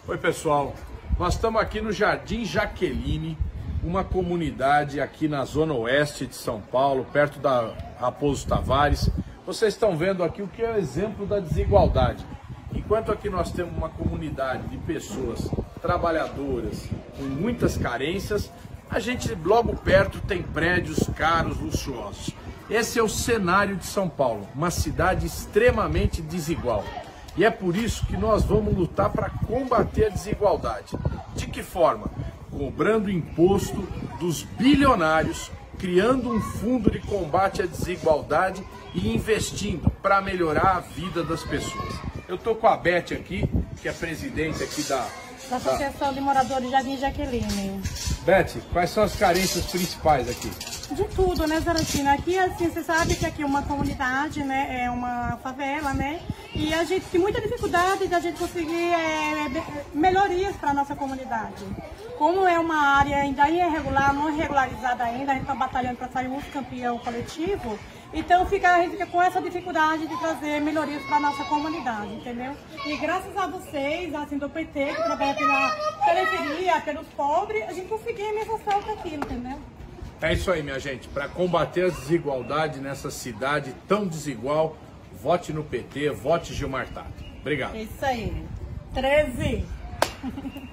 Oi pessoal, nós estamos aqui no Jardim Jaqueline, uma comunidade aqui na zona oeste de São Paulo, perto da Raposo Tavares. Vocês estão vendo aqui o que é o exemplo da desigualdade. Enquanto aqui nós temos uma comunidade de pessoas trabalhadoras com muitas carências, a gente logo perto tem prédios caros, luxuosos. Esse é o cenário de São Paulo, uma cidade extremamente desigual. E é por isso que nós vamos lutar para combater a desigualdade. De que forma? Cobrando imposto dos bilionários, criando um fundo de combate à desigualdade e investindo para melhorar a vida das pessoas. Eu estou com a Beth aqui, que é presidente aqui da Associação de Moradores de Jardim Jaqueline. Beth, quais são as carências principais aqui? De tudo, né, Zaratina? Aqui, assim, você sabe que aqui é uma comunidade, né, é uma favela, né, e a gente tem muita dificuldade de a gente conseguir melhorias para a nossa comunidade. Como é uma área ainda irregular, não regularizada ainda, a gente está batalhando para sair um campeão coletivo, então a gente fica com essa dificuldade de trazer melhorias para a nossa comunidade, entendeu? E graças a vocês, assim, do PT, que trabalha pela periferia, pelos pobres, a gente conseguiu essa ação aqui, entendeu? É isso aí, minha gente. Para combater as desigualdades nessa cidade tão desigual, vote no PT, vote Gilmar Tato. Obrigado. É isso aí. 13.